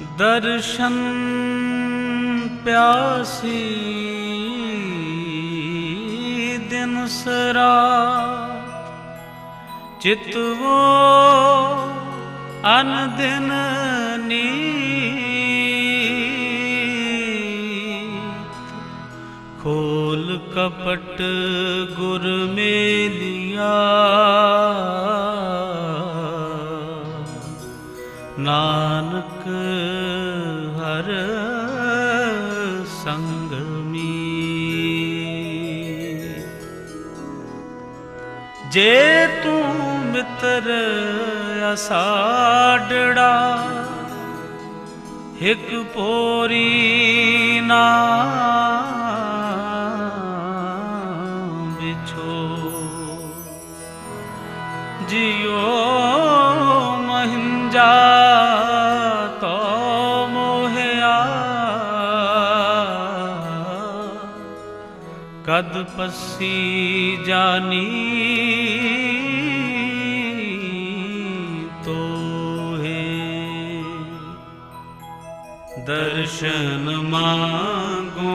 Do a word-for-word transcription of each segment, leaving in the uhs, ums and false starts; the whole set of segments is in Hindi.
दर्शन प्यासी दिन सरा चितवो अन दिन नीत खोल कपट गुर मेलिया नानक हर संग में जे तू मित्र असाडड़ा हिक पोरी ना बिछो जियो महिंजा तो मोहया कद पसी जानी तो है दर्शन मांगो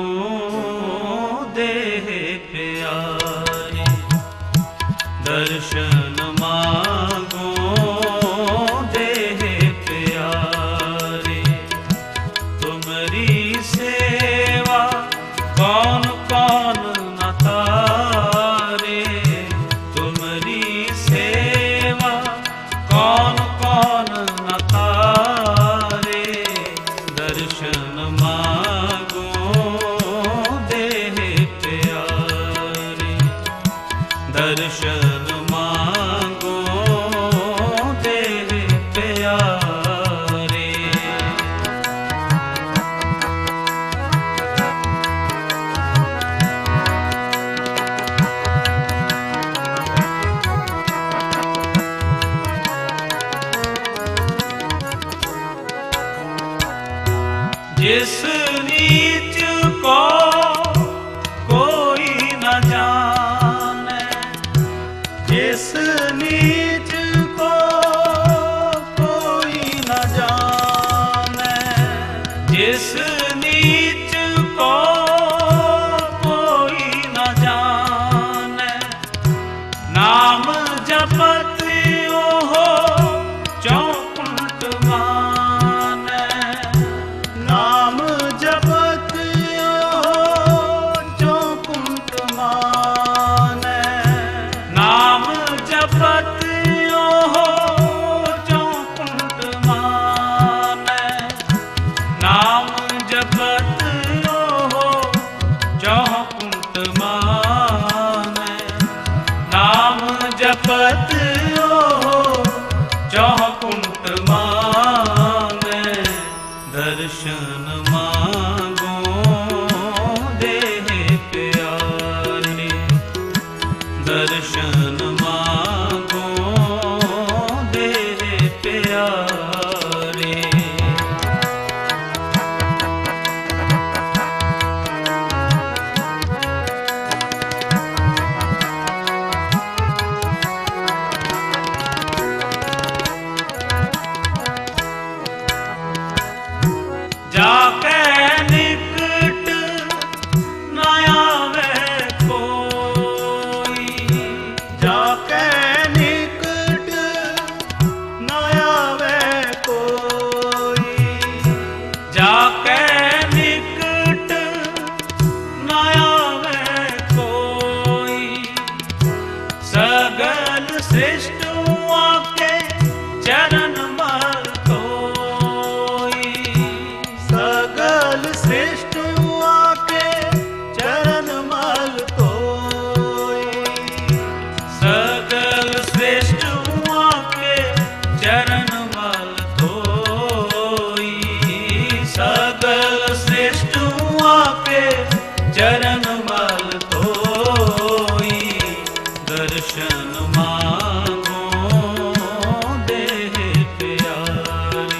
देह प्यारे दर्शन मांगो देह प्यारे तुम्हारी सेवा कौन कौन न तारे तुम्हारी सेवा कौन कौन न तारे दर्शन मांगो देह प्यारे दर्शन मांगो देह प्यारे जिस नीच को कोई न जाने जिस नीच को कोई न जाने जिस नीच को कोई न जाने नाम जपत हो चौकुंठ माने नाम जपत हो चौकुंठ माने नाम जपत हो चौकुंठ माने नाम जपत हो चौकुंठ माने नाम जपत हो चौकुंठ माने दर्शन मांगो देह प्यारे दर्शन मांगो देह प्यारे जाके निकट न आवे कोई जाके निकट न आवे कोई जाके निकट न आवे कोई सगल सृष्टुआ के चरण मल कोई सगल सृष्टुआ के चरण मल कोई सगल सृष्टुआ के चरण मल कोई सगल सृष्टुआ के चरण मल कोई दर्शन मांगो देह प्यारे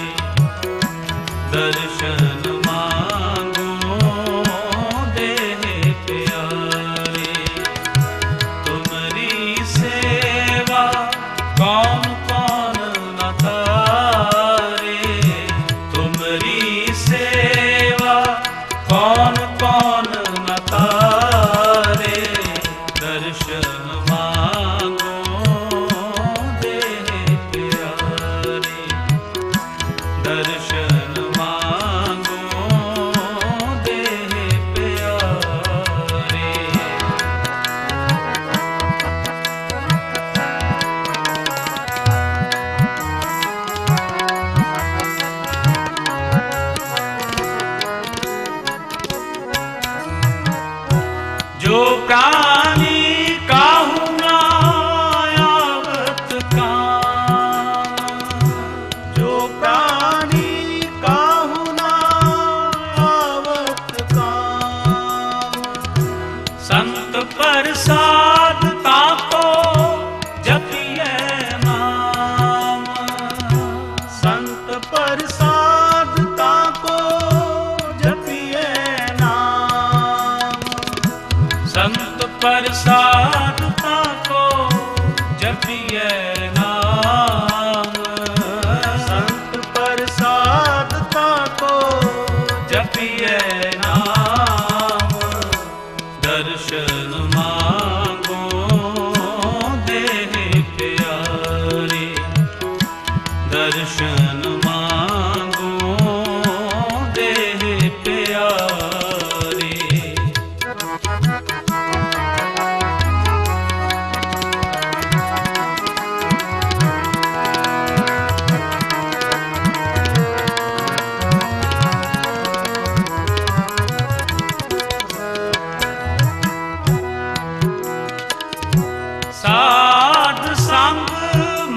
दर्शन मांगो देह प्यारे तुम्हारी सेवा कौन कौन न तारे तुम्हारी